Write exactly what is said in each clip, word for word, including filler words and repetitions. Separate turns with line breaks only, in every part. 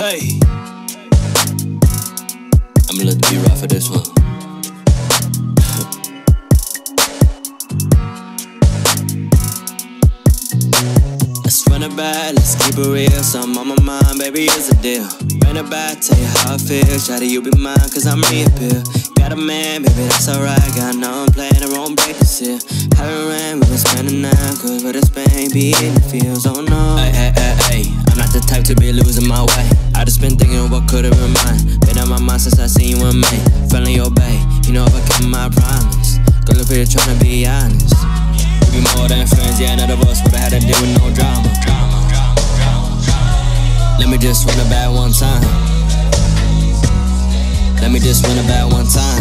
Hey, I'ma let the beat rock for this one. Let's run it back, let's keep it real. Something on my mind, baby, it's a deal. Run it back, tell you how I feel. Shawty, you be mine, cause I'm reappeal. Got a man, baby, that's alright. Got no, I'm playing the wrong break this here. Haven't ran, we been spending now. Cause with this pain, be in the fields, oh no. Ay, ay, ay, ay, I'm not the type to be losing my way. I just been thinking of what could've been mine. Been on my mind since I seen you in May. Friendly obey, you know if I keep my promise. Girl, if you're trying to be honest, we be more than friends, yeah, none of us would've had to deal with no drama. Let me just run it back one time. Let me just run it back one time.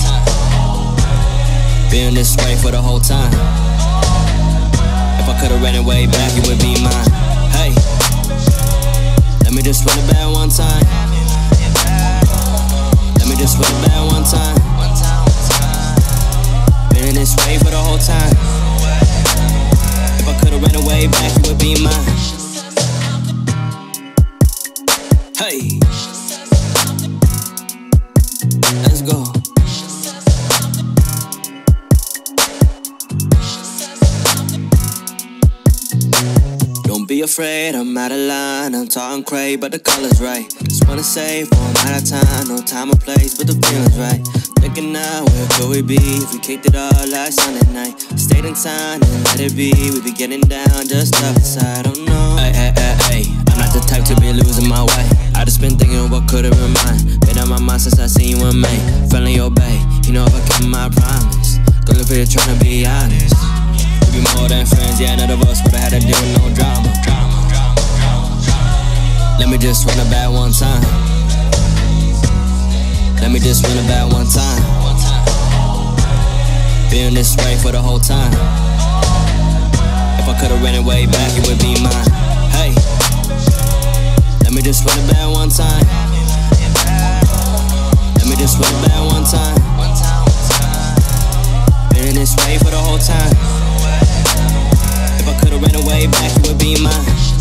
Been this way for the whole time. If I could've ran it way back, you would be mine. Hey, let me just run it back one time. Let me just run it back one time. Been this way for the whole time. If I could've ran it way back, you would be mine. Hey, let's go. Don't be afraid, I'm out of line. I'm talking crazy, but the color's right. Just wanna say for I'm out of time. No time or place, but the feeling's right. Thinking now, where could we be if we kicked it all last Sunday night? Stayed in time and let it be. We be getting down, just stuff aside, oh no. Ay, ay, ay, ay, I'm not the type to be losing my way. I just been thinking of what could've been mine. Been on my mind since I seen you in May. Friendly obey, you know if I keep my promise. Girl, if you're trying to be honest, we be more than friends, yeah, none of us would've had to deal with no drama. Let me just run it back one time. Let me just run it back one time. Been this way for the whole time. If I could've ran it way back, it would be mine. Hey, let me just run it back one time. Let me just run it back one time. Been this way for the whole time. If I could've ran it way back, it would be mine.